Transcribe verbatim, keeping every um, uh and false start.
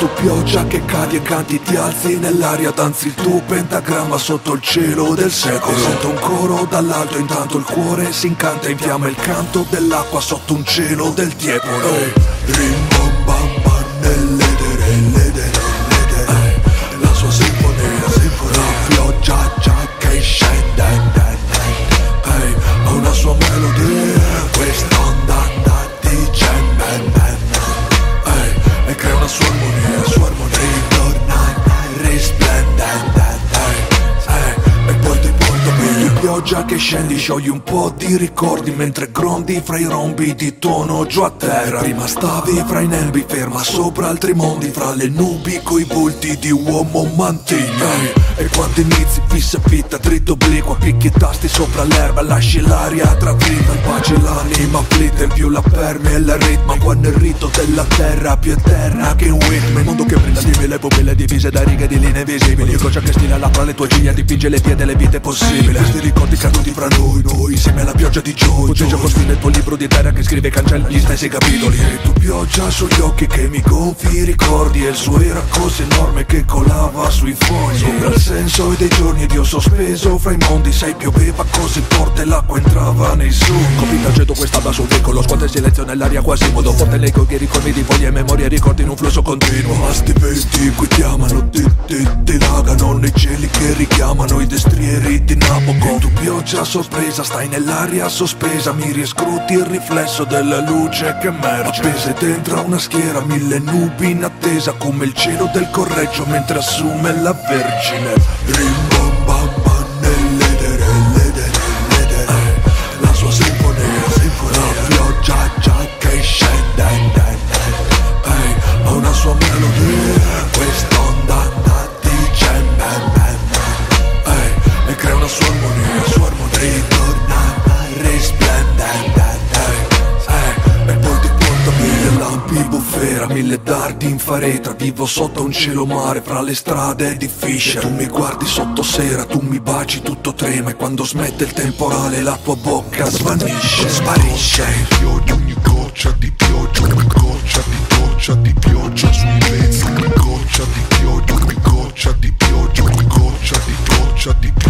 tu pioggia che cadi e canti, ti alzi nell'aria, danzi il tuo pentagramma sotto il cielo del secolo. Sento un coro dall'alto, intanto il cuore si incanta, infiamma il canto dell'acqua sotto un cielo del tiepolo. Hey, rimbombamba nell'edere, l'edere, l'edere, la sua sinfonia, sinfonia. La pioggia già che scende, hey, ha una sua melodia, quest'onda di gemme, hey, e crea una sua armonia, sua armonia. Ritorna risplendente, hey, hey, e poi ti porto via. Pioggia che scendi, sciogli un po' di ricordi mentre grondi fra i rombi di tono giù a terra. Prima stavi fra i nebi, ferma sopra altri mondi, fra le nubi coi volti di uomo mantiglia. Hey, e quando inizi fissa e fitta, dritto obliquo, picchi i tasti sopra l'erba, lasci l'aria traffitta, in pace l'anima afflitta, in più la perme e il ritmo, quando il rito della terra più eterna che un ritmo. Il mondo che brinda di mille pupille divise da righe di linee visibili, goccia che stila fra le tue ciglia, dipinge le vie delle vite possibili. Questi ricordi caduti fra noi, noi insieme alla pioggia di Jojo. Punteggia con stile il tuo libro di terra che scrive e cancella gli stessi capitoli. E tu pioggia sugli occhi che mi gonfi ricordi, e il suo era così enorme che colava sui fogli. Sopra il senso dei giorni ed io sospeso fra i mondi, sai pioveva così forte l'acqua entrava nei sogni. Copita aceto quest'alba sul vicolo, squadra in silenzio nell'aria quasi modo forte, l'eco che ricordi di foglie e memorie, ricordi in un flusso continuo. Ma sti venti qui chiamano, ti, ti, ti lagano nei cieli che richiamano i destrieri di Nabokov. Tu pioggia sorpresa, stai nell'aria sospesa, mi riscruti il riflesso della luce che emerge. Appese dentro una schiera, mille nubi in attesa, come il cielo del Correggio mentre assume la Vergine. Rimbombamba nell'edere, l'edere, l'edere, eh, la sua sinfonia, sinfonia. La pioggia già che scende, eh, ha una sua melodia, quest'onda di gemme, eh, e crea una sua armonia, sua armonia. Ritorna risplendente, eh, e poi ti porta mille lampi bufera, mille dardi in faretra, vivo sotto un cielo mare fra le strade di Fisher. Tu mi guardi sotto sera, tu mi baci, tutto trema, e quando smette il temporale la tua bocca svanisce, sparisce. Pioggia, ogni goccia di pioggia, ogni goccia di goccia di pioggia sui pezzi, ogni goccia di pioggia, ogni goccia di pioggia, ogni goccia di goccia di pioggia.